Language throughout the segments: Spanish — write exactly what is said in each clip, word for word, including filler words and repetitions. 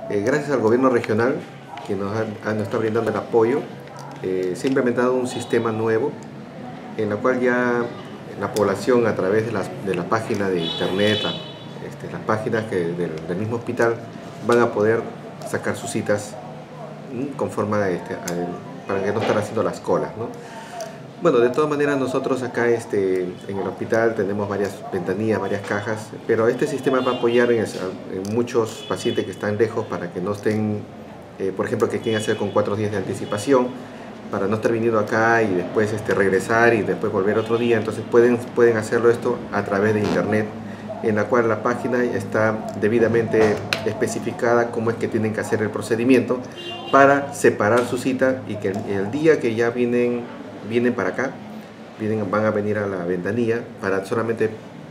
eh, gracias al gobierno regional que nos, ha, nos está brindando el apoyo, eh, se ha implementado un sistema nuevo en el cual ya la población, a través de, las, de la página de internet, la, este, las páginas que del, del mismo hospital, van a poder sacar sus citas conforme a este, a el, para que no estén haciendo las colas, ¿no? Bueno, de todas maneras nosotros acá este, en el hospital tenemos varias ventanillas, varias cajas, pero este sistema va a apoyar en, en muchos pacientes que están lejos para que no estén, eh, por ejemplo, que quieren hacer con cuatro días de anticipación, para no estar viniendo acá y después este, regresar y después volver otro día. Entonces pueden, pueden hacerlo esto a través de internet, en la cual la página está debidamente especificada cómo es que tienen que hacer el procedimiento para separar su cita, y que el, el día que ya vienen, vienen para acá, vienen, van a venir a la ventanilla para solamente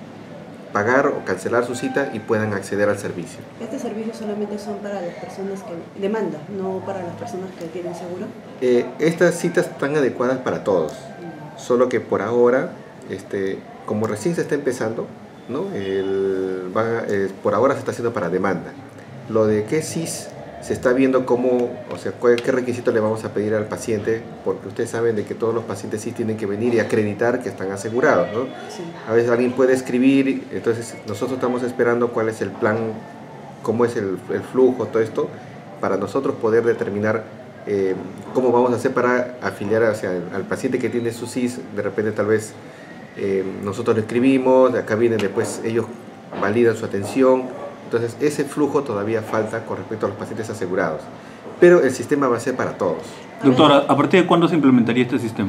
pagar o cancelar su cita y puedan acceder al servicio. ¿Este servicio solamente son para las personas que demandan, no para las personas que tienen seguro? Eh, estas citas están adecuadas para todos, mm. solo que por ahora, este, como recién se está empezando, ¿no? El, va, eh, por ahora se está haciendo para demanda. Lo de que C I S se está viendo cómo, o sea, cuál, qué requisito le vamos a pedir al paciente, porque ustedes saben de que todos los pacientes C I S tienen que venir y acreditar que están asegurados, ¿no? Sí. A veces alguien puede escribir, entonces nosotros estamos esperando cuál es el plan, cómo es el, el flujo, todo esto, para nosotros poder determinar eh, cómo vamos a hacer para afiliar, o sea, al paciente que tiene su C I S. De repente tal vez eh, nosotros lo escribimos, de acá vienen después, ellos validan su atención. Entonces ese flujo todavía falta con respecto a los pacientes asegurados, pero el sistema va a ser para todos. Doctora, ¿a partir de cuándo se implementaría este sistema?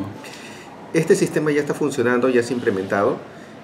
Este sistema ya está funcionando, ya se ha implementado.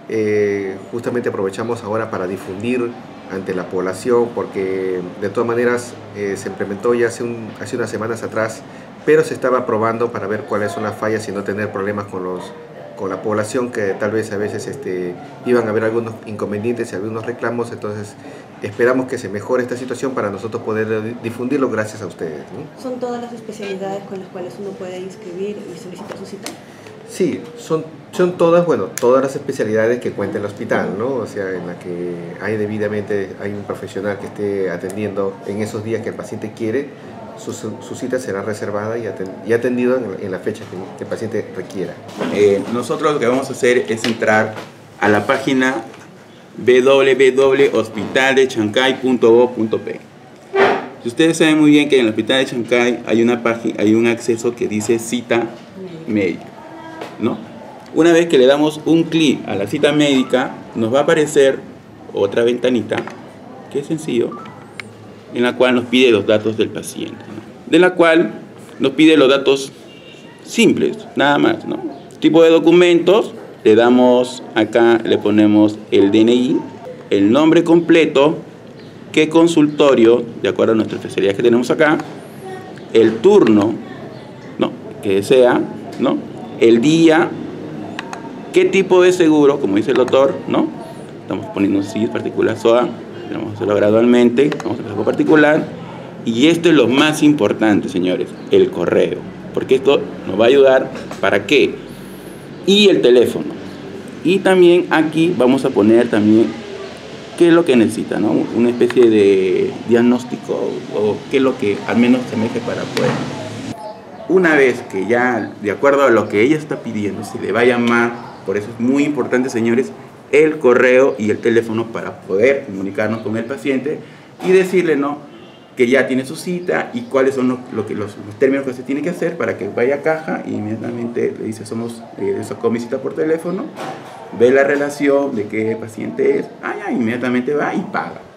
Eh, justamente aprovechamos ahora para difundir ante la población, porque de todas maneras eh, se implementó ya hace, un, hace unas semanas atrás, pero se estaba probando para ver cuáles son las fallas y no tener problemas con los con la población, que tal vez a veces este, iban a haber algunos inconvenientes y algunos reclamos. Entonces esperamos que se mejore esta situación para nosotros poder difundirlo gracias a ustedes, ¿no? ¿Son todas las especialidades con las cuales uno puede inscribir y solicitar su cita? Sí, son, son todas, bueno, todas las especialidades que cuenta el hospital, ¿no? O sea, en la que hay debidamente, hay un profesional que esté atendiendo en esos días que el paciente quiere. Su, su cita será reservada y, atend, y atendido en, en la fecha que, que el paciente requiera. Eh, nosotros lo que vamos a hacer es entrar a la página w w w punto hospital de chancay punto gov punto pe. Si ustedes saben muy bien que en el Hospital de Chancay hay, una página, hay un acceso que dice cita médica, ¿no? Una vez que le damos un clic a la cita médica, nos va a aparecer otra ventanita, que es sencillo, en la cual nos pide los datos del paciente, ¿no? De la cual nos pide los datos simples, nada más, ¿no? Tipo de documentos, le damos acá, le ponemos el D N I, el nombre completo, qué consultorio, de acuerdo a nuestra especialidad que tenemos acá, el turno, ¿no?, que desea, ¿no?, el día, qué tipo de seguro, como dice el doctor, ¿no? Estamos poniendo un C I S particular S O A. Vamos a hacerlo gradualmente, vamos a empezar por particular, y esto es lo más importante, señores, el correo, porque esto nos va a ayudar, ¿para qué? Y el teléfono, y también aquí vamos a poner también qué es lo que necesita, ¿no? Una especie de diagnóstico, o qué es lo que al menos se me deje para poder. Una vez que ya, de acuerdo a lo que ella está pidiendo, se le va a llamar, por eso es muy importante, señores, el correo y el teléfono para poder comunicarnos con el paciente y decirle, ¿no?, que ya tiene su cita y cuáles son lo, lo que, los, los términos que se tiene que hacer para que vaya a caja, y inmediatamente le dice, somos, eh, sacó mi cita por teléfono, ve la relación de qué paciente es, ah, ya, inmediatamente va y paga.